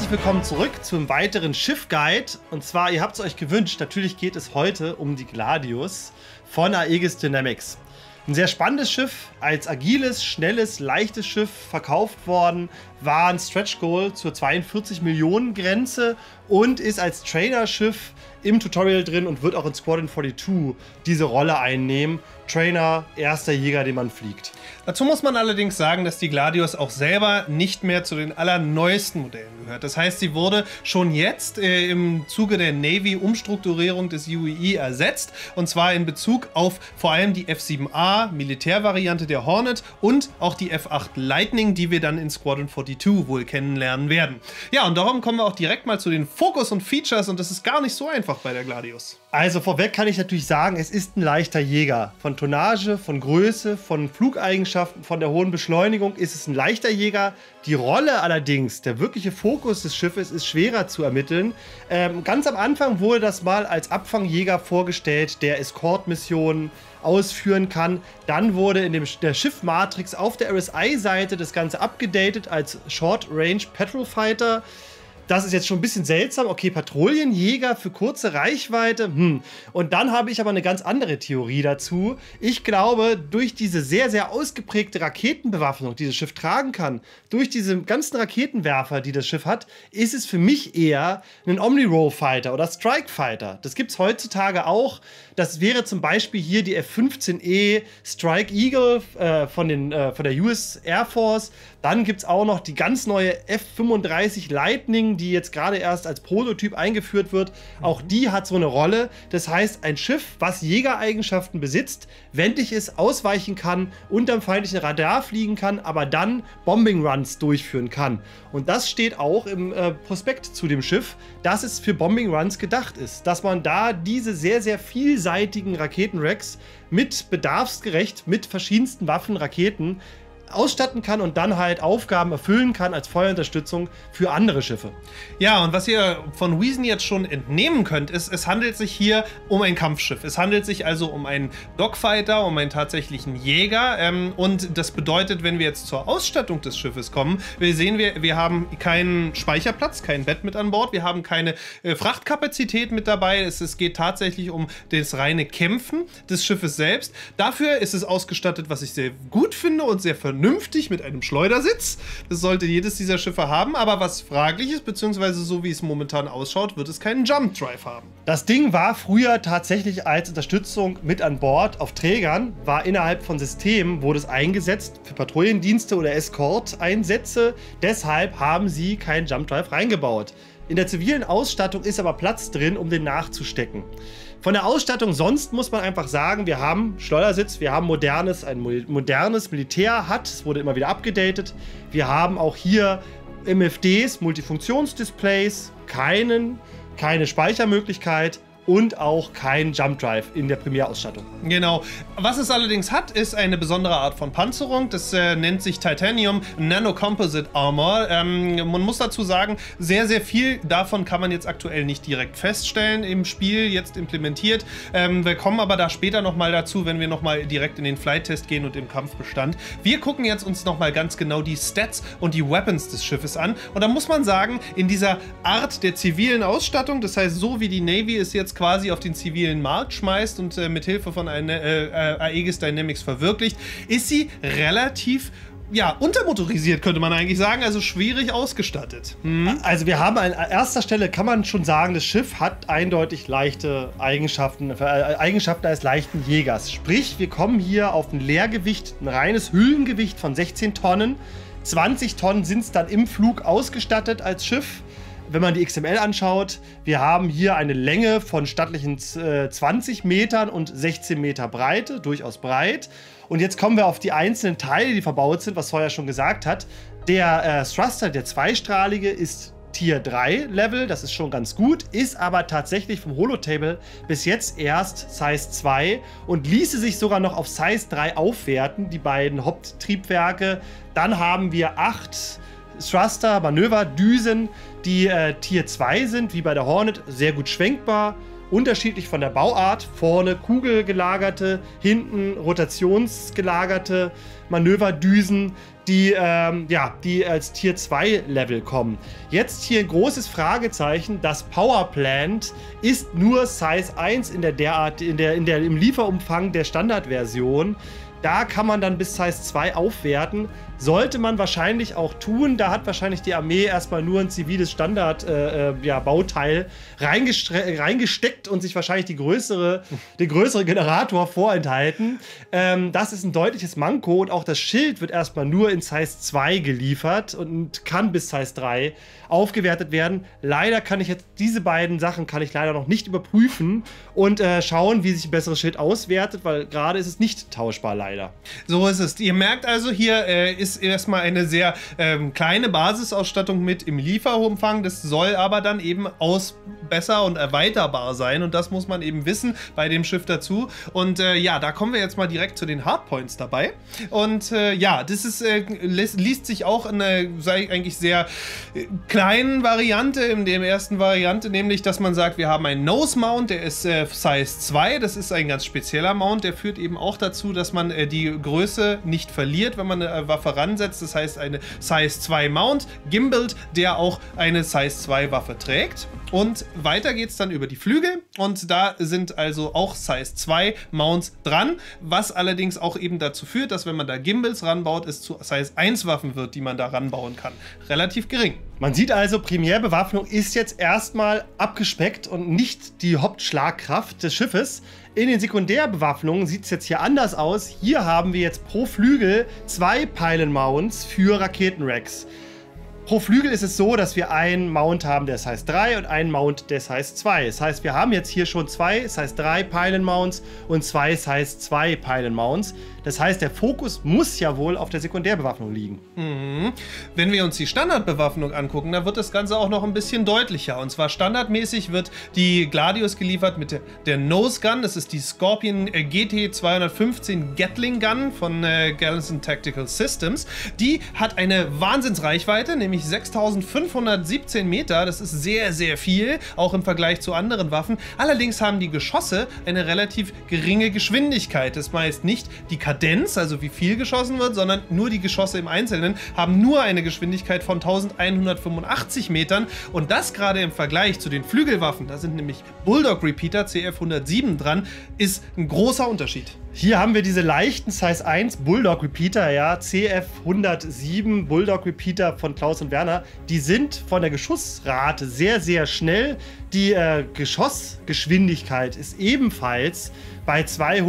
herzlich willkommen zurück zum weiteren Schiff-Guide. Und zwar, ihr habt es euch gewünscht, natürlich geht es heute um die Gladius von Aegis Dynamics. Ein sehr spannendes Schiff, als agiles, schnelles, leichtes Schiff verkauft worden, war ein Stretch Goal zur 42 Millionen Grenze und ist als Trainer-Schiff im Tutorial drin und wird auch in Squadron 42 diese Rolle einnehmen. Trainer, erster Jäger, den man fliegt. Dazu muss man allerdings sagen, dass die Gladius auch selber nicht mehr zu den allerneuesten Modellen gehört. Das heißt, sie wurde schon jetzt im Zuge der Navy-Umstrukturierung des UEE ersetzt. Und zwar in Bezug auf vor allem die F-7A, Militärvariante der Hornet und auch die F-8 Lightning, die wir dann in Squadron 42 wohl kennenlernen werden. Ja, und darum kommen wir auch direkt mal zu den Fokus und Features und das ist gar nicht so einfach bei der Gladius. Also vorweg kann ich natürlich sagen, es ist ein leichter Jäger. Von Tonnage, von Größe, von Flugeigenschaften, von der hohen Beschleunigung ist es ein leichter Jäger. Die Rolle allerdings, der wirkliche Fokus des Schiffes, ist schwerer zu ermitteln. Ganz am Anfang wurde das mal als Abfangjäger vorgestellt, der Escort-Missionen ausführen kann. Dann wurde in der Schiff-Matrix auf der RSI-Seite das Ganze abgedatet als Short-Range Patrol Fighter. Das ist jetzt schon ein bisschen seltsam. Okay, Patrouillenjäger für kurze Reichweite. Und dann habe ich aber eine ganz andere Theorie dazu. Ich glaube, durch diese sehr, sehr ausgeprägte Raketenbewaffnung, die das Schiff tragen kann, durch diese ganzen Raketenwerfer, die das Schiff hat, ist es für mich eher ein Omni-Roll-Fighter oder Strike-Fighter. Das gibt es heutzutage auch. Das wäre zum Beispiel hier die F-15E Strike Eagle von der US Air Force. Dann gibt es auch noch die ganz neue F-35 Lightning, die jetzt gerade erst als Prototyp eingeführt wird. Auch die hat so eine Rolle. Das heißt, ein Schiff, was Jägereigenschaften besitzt, wendig ist, ausweichen kann, unterm feindlichen Radar fliegen kann, aber dann Bombing Runs durchführen kann. Und das steht auch im Prospekt zu dem Schiff, dass es für Bombing Runs gedacht ist. Dass man da diese sehr, sehr vielseitigen Raketenracks mit bedarfsgerecht, mit verschiedensten Waffen, Raketen ausstatten kann und dann halt Aufgaben erfüllen kann als Feuerunterstützung für andere Schiffe. Ja, und was ihr von Weason jetzt schon entnehmen könnt, ist, es handelt sich hier um ein Kampfschiff. Es handelt sich also um einen Dogfighter, um einen tatsächlichen Jäger. Und das bedeutet, wenn wir jetzt zur Ausstattung des Schiffes kommen, wir haben keinen Speicherplatz, kein Bett mit an Bord, wir haben keine Frachtkapazität mit dabei. Es geht tatsächlich um das reine Kämpfen des Schiffes selbst. Dafür ist es ausgestattet, was ich sehr gut finde und sehr vernünftig mit einem Schleudersitz. Das sollte jedes dieser Schiffe haben, aber was fraglich ist, beziehungsweise so wie es momentan ausschaut, wird es keinen Jump Drive haben. Das Ding war früher tatsächlich als Unterstützung mit an Bord auf Trägern, war innerhalb von Systemen, wurde es eingesetzt für Patrouillendienste oder Escort-Einsätze. Deshalb haben sie keinen Jump Drive reingebaut. In der zivilen Ausstattung ist aber Platz drin, um den nachzustecken. Von der Ausstattung sonst muss man einfach sagen, wir haben Schleudersitz, wir haben ein modernes Militär-HUD, es wurde immer wieder abgedatet. Wir haben auch hier MFDs, Multifunktionsdisplays, keine Speichermöglichkeit und auch kein Jump Drive in der Primärausstattung. Genau. Was es allerdings hat, ist eine besondere Art von Panzerung. Das nennt sich Titanium Nano Composite Armor. Man muss dazu sagen, sehr, sehr viel davon kann man jetzt aktuell nicht direkt feststellen im Spiel, jetzt implementiert. Wir kommen aber da später nochmal dazu, wenn wir nochmal direkt in den Flight-Test gehen und im Kampfbestand. Wir gucken jetzt uns nochmal ganz genau die Stats und die Weapons des Schiffes an. Und da muss man sagen, in dieser Art der zivilen Ausstattung, das heißt, so wie die Navy es jetzt quasi auf den zivilen Markt schmeißt und mit Hilfe von Aegis Dynamics verwirklicht, ist sie relativ untermotorisiert, könnte man eigentlich sagen, also schwierig ausgestattet. Also wir haben an erster Stelle, kann man schon sagen, das Schiff hat eindeutig leichte Eigenschaften eines leichten Jägers. Sprich, wir kommen hier auf ein Leergewicht, ein reines Hüllengewicht von 16 Tonnen. 20 Tonnen sind es dann im Flug ausgestattet als Schiff. Wenn man die XML anschaut, wir haben hier eine Länge von stattlichen 20 Metern und 16 Meter Breite, durchaus breit. Und jetzt kommen wir auf die einzelnen Teile, die verbaut sind, was Sawyer schon gesagt hat. Der Thruster, der zweistrahlige, ist Tier 3 Level, das ist schon ganz gut, ist aber tatsächlich vom Holotable bis jetzt erst Size 2 und ließe sich sogar noch auf Size 3 aufwerten, die beiden Haupttriebwerke. Dann haben wir 8 Thruster, Manöverdüsen, die Tier 2 sind, wie bei der Hornet, sehr gut schwenkbar. Unterschiedlich von der Bauart. Vorne kugelgelagerte, hinten rotationsgelagerte Manöverdüsen, die als Tier 2 Level kommen. Jetzt hier ein großes Fragezeichen. Das Powerplant ist nur Size 1 im Lieferumfang der Standardversion. Da kann man dann bis Size 2 aufwerten. Sollte man wahrscheinlich auch tun. Da hat wahrscheinlich die Armee erstmal nur ein ziviles Standard-Bauteil reingesteckt und sich wahrscheinlich den größeren Generator vorenthalten. Das ist ein deutliches Manko und auch das Schild wird erstmal nur in Size 2 geliefert und kann bis Size 3 aufgewertet werden. Leider kann ich jetzt diese beiden Sachen leider noch nicht überprüfen und schauen, wie sich ein besseres Schild auswertet, weil gerade ist es nicht tauschbar, leider. So ist es. Ihr merkt also, hier ist erstmal eine sehr kleine Basisausstattung mit im Lieferumfang. Das soll aber dann eben besser und erweiterbar sein und das muss man eben wissen bei dem Schiff dazu. Und ja, da kommen wir jetzt mal direkt zu den Hardpoints dabei. Und ja, das ist, liest sich auch in einer eigentlich sehr kleinen Variante, in der ersten Variante, nämlich, dass man sagt, wir haben einen Nose-Mount, der ist Size 2, das ist ein ganz spezieller Mount, der führt eben auch dazu, dass man die Größe nicht verliert, wenn man eine Waffe ransetzt, das heißt eine Size 2 Mount, gimbalt, der auch eine Size 2 Waffe trägt. Und weiter geht es dann über die Flügel und da sind also auch Size 2 Mounts dran, was allerdings auch eben dazu führt, dass wenn man da Gimbals ranbaut, es zu Size 1 Waffen wird, die man da ranbauen kann. Relativ gering. Man sieht also, Primärbewaffnung ist jetzt erstmal abgespeckt und nicht die Hauptschlagkraft des Schiffes. In den Sekundärbewaffnungen sieht es jetzt hier anders aus. Hier haben wir jetzt pro Flügel 2 Pylon-Mounts für Raketenracks. Pro Flügel ist es so, dass wir einen Mount haben, der Size 3 und einen Mount, der Size 2. Das heißt, wir haben jetzt hier schon 2 Size 3 Pylon-Mounts und 2 Size 2 Pylon-Mounts. Das heißt, der Fokus muss ja wohl auf der Sekundärbewaffnung liegen. Mhm. Wenn wir uns die Standardbewaffnung angucken, dann wird das Ganze auch noch ein bisschen deutlicher. Und zwar standardmäßig wird die Gladius geliefert mit der Nose Gun. Das ist die Scorpion GT 215 Gatling Gun von Garrison Tactical Systems. Die hat eine Wahnsinnsreichweite, nämlich 6517 Meter. Das ist sehr, sehr viel, auch im Vergleich zu anderen Waffen. Allerdings haben die Geschosse eine relativ geringe Geschwindigkeit. Das heißt nicht die Kadenz, also wie viel geschossen wird, sondern nur die Geschosse im Einzelnen haben nur eine Geschwindigkeit von 1185 Metern. Und das gerade im Vergleich zu den Flügelwaffen, da sind nämlich Bulldog Repeater CF 107 dran, ist ein großer Unterschied. Hier haben wir diese leichten Size 1 Bulldog Repeater, ja, CF 107 Bulldog Repeater von Klaus und Werner. Die sind von der Geschussrate sehr, sehr schnell. Die Geschossgeschwindigkeit ist ebenfalls bei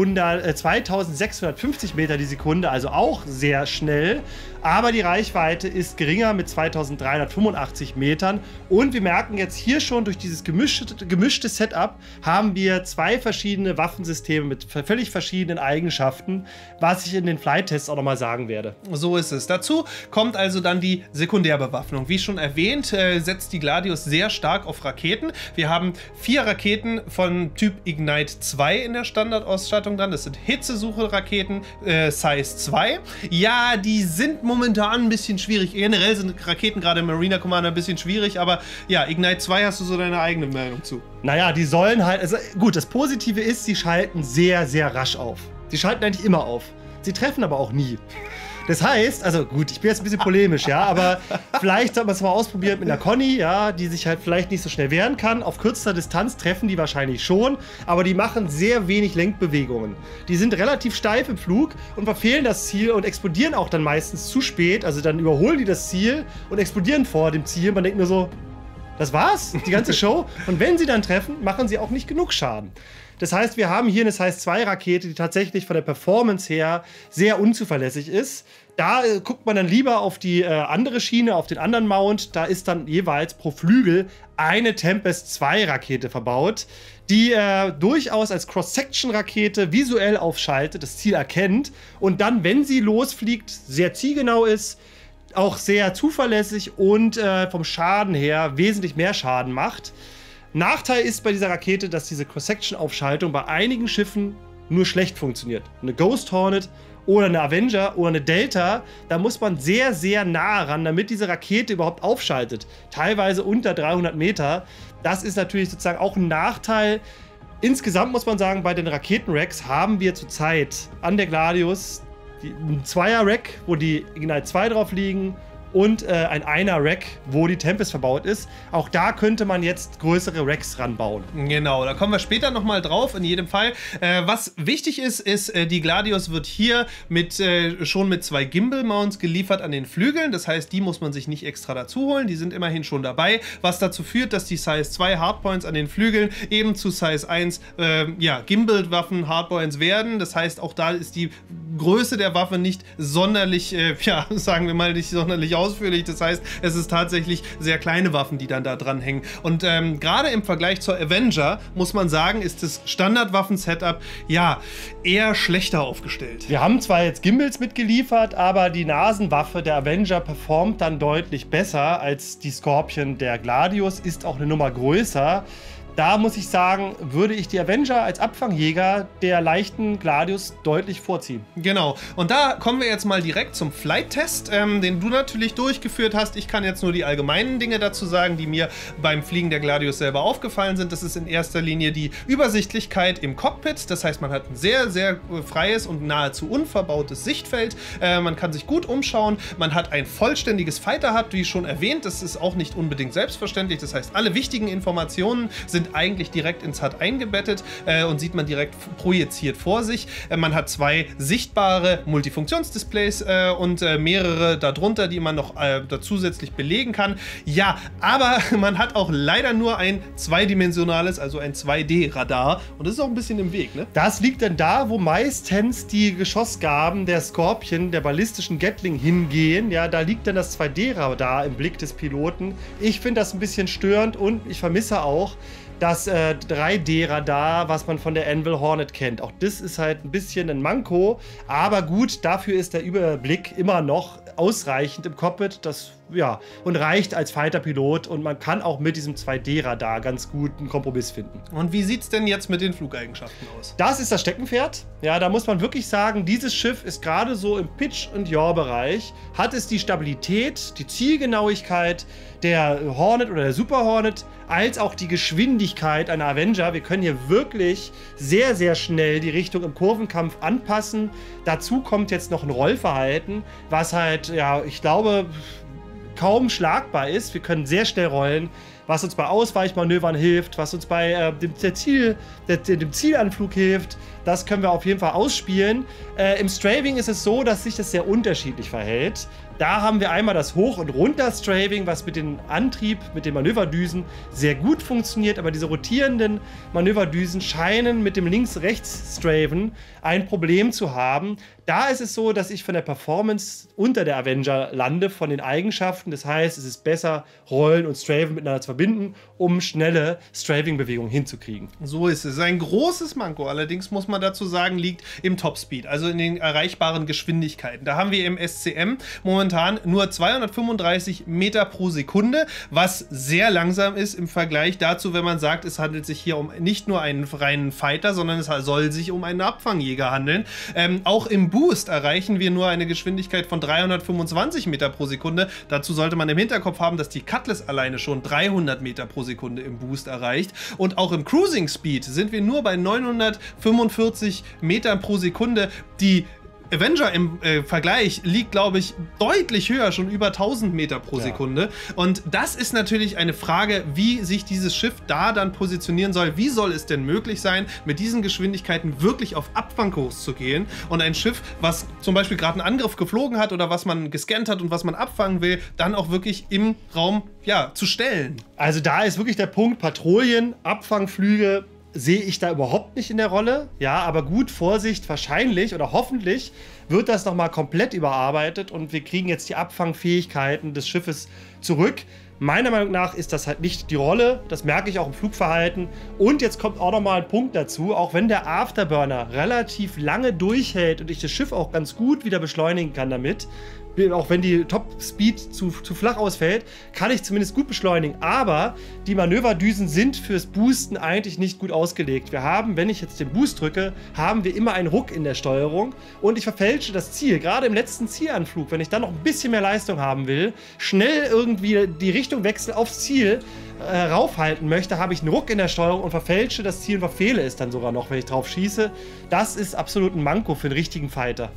2650 Meter die Sekunde, also auch sehr schnell. Aber die Reichweite ist geringer mit 2385 Metern. Und wir merken jetzt hier schon, durch dieses gemischte Setup haben wir 2 verschiedene Waffensysteme mit völlig verschiedenen Eigenschaften, was ich in den Flight-Tests auch nochmal sagen werde. So ist es. Dazu kommt also dann die Sekundärbewaffnung. Wie schon erwähnt, setzt die Gladius sehr stark auf Raketen. Wir haben 4 Raketen von Typ Ignite 2 in der Standardausstattung dran. Das sind Hitzesuche-Raketen Size 2. Ja, die sind momentan ein bisschen schwierig. Generell sind Raketen gerade im Marina Commander ein bisschen schwierig, aber ja, Ignite 2 hast du so deine eigene Meinung zu. Naja, die sollen halt, also gut, das Positive ist, sie schalten sehr, sehr rasch auf. Sie schalten eigentlich immer auf. Sie treffen aber auch nie. Das heißt, also gut, ich bin jetzt ein bisschen polemisch, ja, aber vielleicht sollte man es mal ausprobieren mit einer Conny, ja, die sich halt vielleicht nicht so schnell wehren kann. Auf kürzester Distanz treffen die wahrscheinlich schon, aber die machen sehr wenig Lenkbewegungen. Die sind relativ steif im Flug und verfehlen das Ziel und explodieren auch dann meistens zu spät. Also dann überholen die das Ziel und explodieren vor dem Ziel. Man denkt nur so, das war's, die ganze Show. Und wenn sie dann treffen, machen sie auch nicht genug Schaden. Das heißt, wir haben hier eine Size 2 Rakete, die tatsächlich von der Performance her sehr unzuverlässig ist. Da guckt man dann lieber auf die andere Schiene, auf den anderen Mount. Da ist dann jeweils pro Flügel eine Tempest 2 Rakete verbaut, die durchaus als Cross-Section-Rakete visuell aufschaltet, das Ziel erkennt und dann, wenn sie losfliegt, sehr zielgenau ist, auch sehr zuverlässig und vom Schaden her wesentlich mehr Schaden macht. Nachteil ist bei dieser Rakete, dass diese Cross-Section-Aufschaltung bei einigen Schiffen nur schlecht funktioniert. Eine Ghost Hornet oder eine Avenger oder eine Delta, da muss man sehr, sehr nah ran, damit diese Rakete überhaupt aufschaltet. Teilweise unter 300 Meter. Das ist natürlich sozusagen auch ein Nachteil. Insgesamt muss man sagen, bei den Raketenracks haben wir zurzeit an der Gladius ein Zweier-Rack, wo die Ignite 2 drauf liegen, und ein Einer-Rack, wo die Tempest verbaut ist. Auch da könnte man jetzt größere Racks ranbauen. Genau, da kommen wir später nochmal drauf, in jedem Fall. Was wichtig ist, die Gladius wird hier schon mit 2 Gimbal-Mounts geliefert an den Flügeln. Das heißt, die muss man sich nicht extra dazu holen. Die sind immerhin schon dabei, was dazu führt, dass die Size 2 Hardpoints an den Flügeln eben zu Size 1 Gimbal-Waffen Hardpoints werden. Das heißt, auch da ist die Größe der Waffe nicht sonderlich, sagen wir mal, nicht sonderlich ausführlich. Das heißt, es ist tatsächlich sehr kleine Waffen, die dann da dran hängen. Und gerade im Vergleich zur Avenger, muss man sagen, ist das Standardwaffen-Setup ja eher schlechter aufgestellt. Wir haben zwar jetzt Gimbals mitgeliefert, aber die Nasenwaffe der Avenger performt dann deutlich besser als die Scorpion der Gladius, ist auch eine Nummer größer. Da muss ich sagen, würde ich die Avenger als Abfangjäger der leichten Gladius deutlich vorziehen. Genau. Und da kommen wir jetzt mal direkt zum Flight-Test, den du natürlich durchgeführt hast. Ich kann jetzt nur die allgemeinen Dinge dazu sagen, die mir beim Fliegen der Gladius selber aufgefallen sind. Das ist in erster Linie die Übersichtlichkeit im Cockpit. Das heißt, man hat ein sehr, sehr freies und nahezu unverbautes Sichtfeld. Man kann sich gut umschauen. Man hat ein vollständiges Fighter-Hub, wie schon erwähnt. Das ist auch nicht unbedingt selbstverständlich. Das heißt, alle wichtigen Informationen sind eigentlich direkt ins HUD eingebettet und sieht man direkt projiziert vor sich. Man hat 2 sichtbare Multifunktionsdisplays und mehrere darunter, die man noch zusätzlich belegen kann. Ja, aber man hat auch leider nur ein zweidimensionales, also ein 2D-Radar, und das ist auch ein bisschen im Weg, ne? Das liegt dann da, wo meistens die Geschossgaben der Scorpion, der ballistischen Gatling, hingehen. Ja, da liegt dann das 2D-Radar im Blick des Piloten. Ich finde das ein bisschen störend und ich vermisse auch das 3D-Radar, was man von der Anvil Hornet kennt. Auch das ist halt ein bisschen ein Manko, aber gut, dafür ist der Überblick immer noch ausreichend im Cockpit, und reicht als Fighter-Pilot, und man kann auch mit diesem 2D-Radar ganz gut einen Kompromiss finden. Und wie sieht es denn jetzt mit den Flugeigenschaften aus? Das ist das Steckenpferd. Ja, da muss man wirklich sagen, dieses Schiff ist gerade so im Pitch- und Yaw-Bereich, hat es die Stabilität, die Zielgenauigkeit der Hornet oder der Super Hornet, als auch die Geschwindigkeit einer Avenger. Wir können hier wirklich sehr, sehr schnell die Richtung im Kurvenkampf anpassen. Dazu kommt jetzt noch ein Rollverhalten, was halt, ich glaube, kaum schlagbar ist. Wir können sehr schnell rollen, was uns bei Ausweichmanövern hilft, was uns bei dem Zielanflug hilft. Das können wir auf jeden Fall ausspielen. Im Straving ist es so, dass sich das sehr unterschiedlich verhält. Da haben wir einmal das Hoch- und Runter-Straving, was mit dem Antrieb, mit den Manöverdüsen sehr gut funktioniert, aber diese rotierenden Manöverdüsen scheinen mit dem Links-Rechts-Straven ein Problem zu haben. Da ist es so, dass ich von der Performance unter der Avenger lande, von den Eigenschaften. Das heißt, es ist besser, Rollen und Straven miteinander zu verbinden, um schnelle Straving-Bewegungen hinzukriegen. So ist es. Ein großes Manko, allerdings muss man dazu sagen, liegt im Topspeed, also in den erreichbaren Geschwindigkeiten. Da haben wir im SCM momentan nur 235 Meter pro Sekunde, was sehr langsam ist im Vergleich dazu, wenn man sagt, es handelt sich hier um nicht nur einen reinen Fighter, sondern es soll sich um einen Abfangjäger handeln. Auch im Boost erreichen wir nur eine Geschwindigkeit von 325 Meter pro Sekunde. Dazu sollte man im Hinterkopf haben, dass die Cutlass alleine schon 300 Meter pro Sekunde im Boost erreicht. Und auch im Cruising Speed sind wir nur bei 945 Metern pro Sekunde. Die Avenger im Vergleich liegt, glaube ich, deutlich höher, schon über 1000 Meter pro Sekunde. Und das ist natürlich eine Frage, wie sich dieses Schiff da dann positionieren soll. Wie soll es denn möglich sein, mit diesen Geschwindigkeiten wirklich auf Abfangkurs zu gehen und ein Schiff, was zum Beispiel gerade einen Angriff geflogen hat oder was man gescannt hat und was man abfangen will, dann auch wirklich im Raum zu stellen? Also da ist wirklich der Punkt, Patrouillen, Abfangflüge, sehe ich da überhaupt nicht in der Rolle. Ja, aber gut, Vorsicht, wahrscheinlich oder hoffentlich wird das nochmal komplett überarbeitet und wir kriegen jetzt die Abfangfähigkeiten des Schiffes zurück. Meiner Meinung nach ist das halt nicht die Rolle, das merke ich auch im Flugverhalten. Und jetzt kommt auch nochmal ein Punkt dazu, auch wenn der Afterburner relativ lange durchhält und ich das Schiff auch ganz gut wieder beschleunigen kann damit, auch wenn die Top-Speed zu flach ausfällt, kann ich zumindest gut beschleunigen. Aber die Manöverdüsen sind fürs Boosten eigentlich nicht gut ausgelegt. Wir haben, wenn ich jetzt den Boost drücke, haben wir immer einen Ruck in der Steuerung und ich verfälsche das Ziel. Gerade im letzten Zielanflug, wenn ich dann noch ein bisschen mehr Leistung haben will, schnell irgendwie die Richtung wechseln aufs Ziel, raufhalten möchte, habe ich einen Ruck in der Steuerung und verfälsche das Ziel und verfehle es dann sogar noch, wenn ich drauf schieße. Das ist absolut ein Manko für einen richtigen Fighter.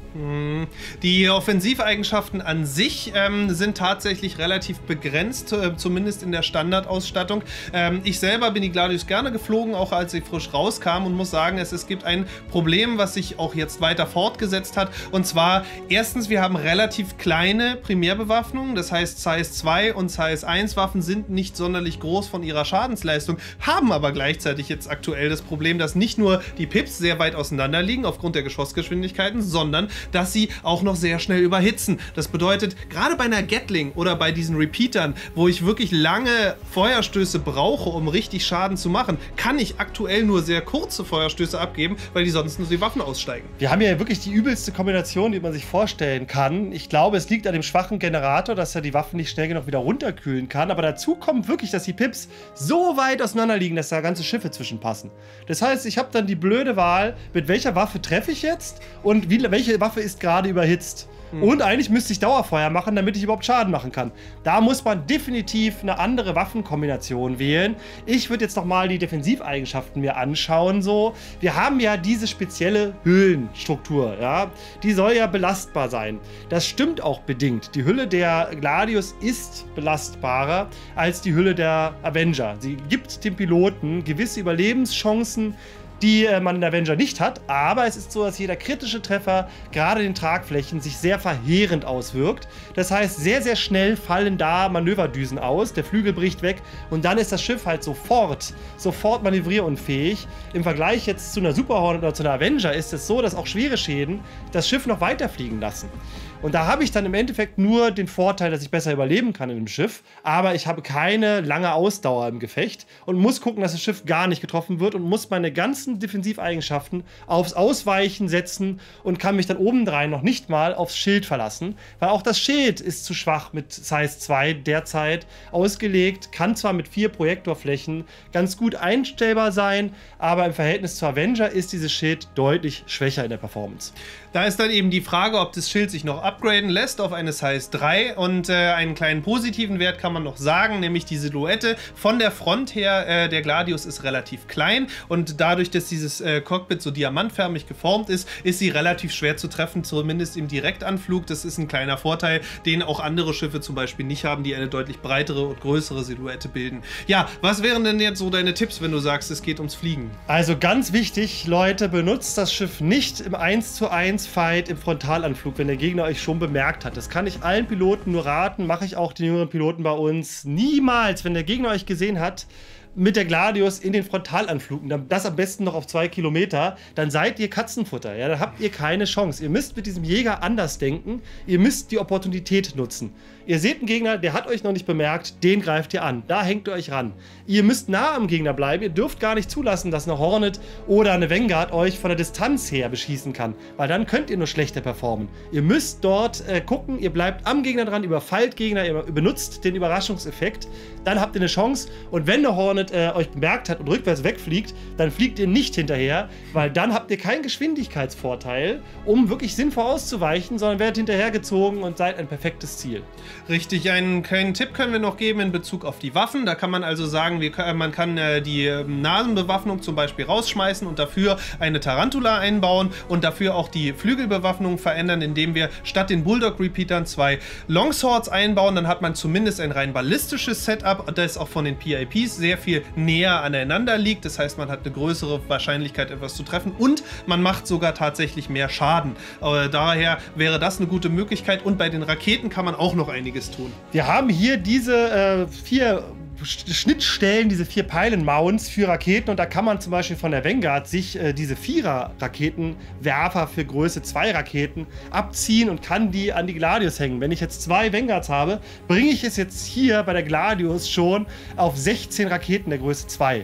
Die Offensiveigenschaften an sich sind tatsächlich relativ begrenzt, zumindest in der Standardausstattung. Ich selber bin die Gladius gerne geflogen, auch als sie frisch rauskam, und muss sagen, es gibt ein Problem, was sich auch jetzt weiter fortgesetzt hat. Und zwar, erstens, wir haben relativ kleine Primärbewaffnungen, das heißt Size 2 und Size 1 Waffen sind nicht sonderlich groß von ihrer Schadensleistung, haben aber gleichzeitig jetzt aktuell das Problem, dass nicht nur die Pips sehr weit auseinander liegen aufgrund der Geschossgeschwindigkeiten, sondern dass sie auch noch sehr schnell überhitzen. Das bedeutet, gerade bei einer Gatling oder bei diesen Repeatern, wo ich wirklich lange Feuerstöße brauche, um richtig Schaden zu machen, kann ich aktuell nur sehr kurze Feuerstöße abgeben, weil die sonst nur die Waffen aussteigen. Wir haben ja wirklich die übelste Kombination, die man sich vorstellen kann. Ich glaube, es liegt an dem schwachen Generator, dass er die Waffen nicht schnell genug wieder runterkühlen kann, aber dazu kommt wirklich, dass die Pips so weit auseinander liegen, dass da ganze Schiffe zwischenpassen. Das heißt, ich habe dann die blöde Wahl, mit welcher Waffe treffe ich jetzt und welche Waffe ist gerade überhitzt. Und eigentlich müsste ich Dauerfeuer machen, damit ich überhaupt Schaden machen kann. Da muss man definitiv eine andere Waffenkombination wählen. Ich würde jetzt nochmal die Defensiveigenschaften mir anschauen. So. Wir haben ja diese spezielle Hüllenstruktur. Ja? Die soll ja belastbar sein. Das stimmt auch bedingt. Die Hülle der Gladius ist belastbarer als die Hülle der Avenger. Sie gibt dem Piloten gewisse Überlebenschancen, die man in Avenger nicht hat, aber es ist so, dass jeder kritische Treffer, gerade in den Tragflächen, sich sehr verheerend auswirkt. Das heißt, sehr, sehr schnell fallen da Manöverdüsen aus, der Flügel bricht weg und dann ist das Schiff halt sofort manövrierunfähig. Im Vergleich jetzt zu einer Super Hornet oder zu einer Avenger ist es so, dass auch schwere Schäden das Schiff noch weiterfliegen lassen. Und da habe ich dann im Endeffekt nur den Vorteil, dass ich besser überleben kann in dem Schiff, aber ich habe keine lange Ausdauer im Gefecht und muss gucken, dass das Schiff gar nicht getroffen wird und muss meine ganzen Defensiveigenschaften aufs Ausweichen setzen und kann mich dann obendrein noch nicht mal aufs Schild verlassen, weil auch das Schild ist zu schwach mit Size 2 derzeit ausgelegt, kann zwar mit 4 Projektorflächen ganz gut einstellbar sein, aber im Verhältnis zu Avenger ist dieses Schild deutlich schwächer in der Performance. Da ist dann eben die Frage, ob das Schild sich noch upgraden lässt auf eine Size 3 und einen kleinen positiven Wert kann man noch sagen, nämlich die Silhouette von der Front her, der Gladius ist relativ klein und dadurch, dass dieses Cockpit so diamantförmig geformt ist, ist sie relativ schwer zu treffen, zumindest im Direktanflug. Das ist ein kleiner Vorteil, den auch andere Schiffe zum Beispiel nicht haben, die eine deutlich breitere und größere Silhouette bilden. Ja, was wären denn jetzt so deine Tipps, wenn du sagst, es geht ums Fliegen? Also ganz wichtig, Leute, benutzt das Schiff nicht im 1:1 Fight im Frontalanflug, wenn der Gegner euch schon bemerkt hat. Das kann ich allen Piloten nur raten, mache ich auch den jüngeren Piloten bei uns. Niemals, wenn der Gegner euch gesehen hat, mit der Gladius in den Frontalanflug, das am besten noch auf 2 Kilometer, dann seid ihr Katzenfutter. Ja? Dann habt ihr keine Chance. Ihr müsst mit diesem Jäger anders denken. Ihr müsst die Opportunität nutzen. Ihr seht einen Gegner, der hat euch noch nicht bemerkt, den greift ihr an. Da hängt ihr euch ran. Ihr müsst nah am Gegner bleiben. Ihr dürft gar nicht zulassen, dass eine Hornet oder eine Vanguard euch von der Distanz her beschießen kann, weil dann könnt ihr nur schlechter performen. Ihr müsst dort gucken, ihr bleibt am Gegner dran, überfallt Gegner, ihr benutzt den Überraschungseffekt, dann habt ihr eine Chance und wenn eine Hornet euch bemerkt hat und rückwärts wegfliegt, dann fliegt ihr nicht hinterher, weil dann habt ihr keinen Geschwindigkeitsvorteil, um wirklich sinnvoll auszuweichen, sondern werdet hinterhergezogen und seid ein perfektes Ziel. Richtig, einen kleinen Tipp können wir noch geben in Bezug auf die Waffen. Da kann man also sagen, man kann die Nasenbewaffnung zum Beispiel rausschmeißen und dafür eine Tarantula einbauen und dafür auch die Flügelbewaffnung verändern, indem wir statt den Bulldog-Repeatern 2 Longswords einbauen. Dann hat man zumindest ein rein ballistisches Setup, das auch von den PIPs sehr viel näher aneinander liegt. Das heißt, man hat eine größere Wahrscheinlichkeit, etwas zu treffen und man macht sogar tatsächlich mehr Schaden. Daher wäre das eine gute Möglichkeit und bei den Raketen kann man auch noch einiges tun. Wir haben hier diese 4 Schnittstellen, diese 4 Pylon-Mounts für Raketen und da kann man zum Beispiel von der Vanguard sich diese 4er-Raketenwerfer für Größe 2 Raketen abziehen und kann die an die Gladius hängen. Wenn ich jetzt 2 Vanguards habe, bringe ich es jetzt hier bei der Gladius schon auf 16 Raketen der Größe 2.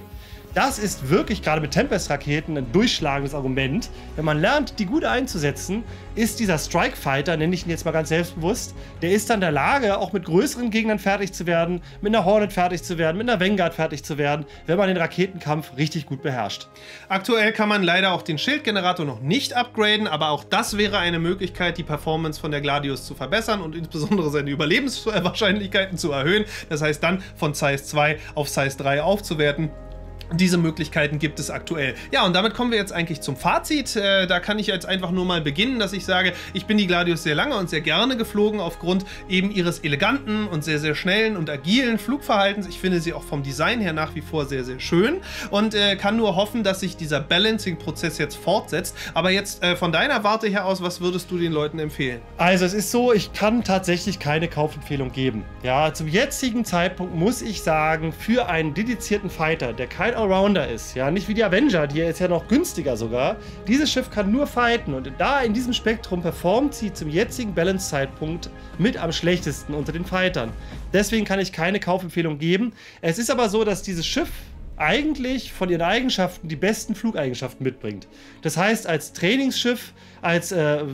Das ist wirklich gerade mit Tempest-Raketen ein durchschlagendes Argument. Wenn man lernt, die gut einzusetzen, ist dieser Strike Fighter, nenne ich ihn jetzt mal ganz selbstbewusst, der ist dann in der Lage, auch mit größeren Gegnern fertig zu werden, mit einer Hornet fertig zu werden, mit einer Vanguard fertig zu werden, wenn man den Raketenkampf richtig gut beherrscht. Aktuell kann man leider auch den Schildgenerator noch nicht upgraden, aber auch das wäre eine Möglichkeit, die Performance von der Gladius zu verbessern und insbesondere seine Überlebenswahrscheinlichkeiten zu erhöhen. Das heißt dann von Size 2 auf Size 3 aufzuwerten. Diese Möglichkeiten gibt es aktuell. Ja, und damit kommen wir jetzt eigentlich zum Fazit. Da kann ich jetzt einfach nur mal beginnen, dass ich sage, ich bin die Gladius sehr lange und sehr gerne geflogen aufgrund eben ihres eleganten und sehr, sehr schnellen und agilen Flugverhaltens. Ich finde sie auch vom Design her nach wie vor sehr, sehr schön und kann nur hoffen, dass sich dieser Balancing-Prozess jetzt fortsetzt. Aber jetzt von deiner Warte her aus, was würdest du den Leuten empfehlen? Also es ist so, ich kann tatsächlich keine Kaufempfehlung geben. Ja, zum jetzigen Zeitpunkt muss ich sagen, für einen dedizierten Fighter, der kein Allrounder ist, ja, nicht wie die Avenger, die ist ja noch günstiger sogar. Dieses Schiff kann nur fighten und da in diesem Spektrum performt sie zum jetzigen Balance-Zeitpunkt mit am schlechtesten unter den Fightern. Deswegen kann ich keine Kaufempfehlung geben. Es ist aber so, dass dieses Schiff eigentlich von ihren Eigenschaften die besten Flugeigenschaften mitbringt. Das heißt, als Trainingsschiff, als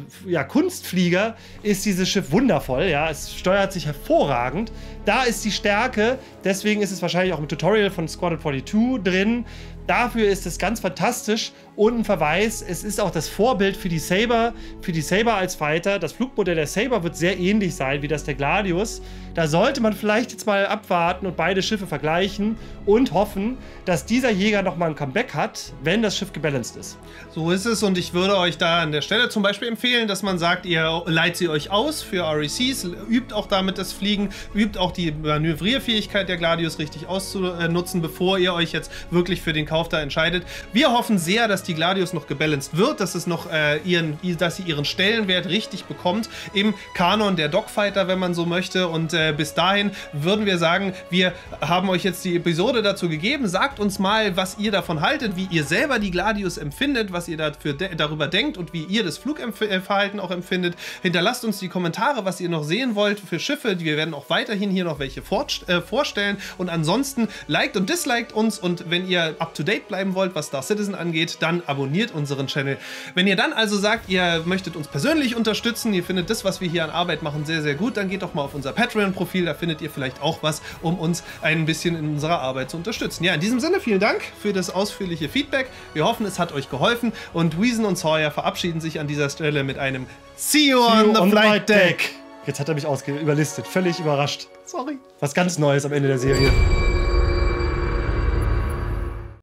Kunstflieger ist dieses Schiff wundervoll. Ja? Es steuert sich hervorragend. Da ist die Stärke. Deswegen ist es wahrscheinlich auch im Tutorial von Squadron 42 drin. Dafür ist es ganz fantastisch und ein Verweis, es ist auch das Vorbild für die Saber als Fighter. Das Flugmodell der Saber wird sehr ähnlich sein wie das der Gladius. Da sollte man vielleicht jetzt mal abwarten und beide Schiffe vergleichen und hoffen, dass dieser Jäger nochmal ein Comeback hat, wenn das Schiff gebalanced ist. So ist es und ich würde euch da an der Stelle zum Beispiel empfehlen, dass man sagt, ihr leiht sie euch aus für RECs, übt auch damit das Fliegen, übt auch die Manövrierfähigkeit der Gladius richtig auszunutzen, bevor ihr euch jetzt wirklich für den Kauf da entscheidet. Wir hoffen sehr, dass die Gladius noch gebalanced wird, dass es noch dass sie ihren Stellenwert richtig bekommt im Kanon der Dogfighter, wenn man so möchte. Und bis dahin würden wir sagen, wir haben euch jetzt die Episode dazu gegeben. Sagt uns mal, was ihr davon haltet, wie ihr selber die Gladius empfindet, was ihr darüber denkt und wie ihr das Flugverhalten auch empfindet. Hinterlasst uns die Kommentare, was ihr noch sehen wollt für Schiffe. Wir werden auch weiterhin hier noch welche vorstellen. Und ansonsten liked und disliked uns und wenn ihr up to date bleiben wollt, was Star Citizen angeht, dann abonniert unseren Channel. Wenn ihr dann also sagt, ihr möchtet uns persönlich unterstützen, ihr findet das, was wir hier an Arbeit machen, sehr, sehr gut, dann geht doch mal auf unser Patreon-Profil, da findet ihr vielleicht auch was, um uns ein bisschen in unserer Arbeit zu unterstützen. Ja, in diesem Sinne, vielen Dank für das ausführliche Feedback. Wir hoffen, es hat euch geholfen und Weason und Sawyer verabschieden sich an dieser Stelle mit einem See you on the flight deck. Jetzt hat er mich überlistet, völlig überrascht. Sorry. Was ganz Neues am Ende der Serie.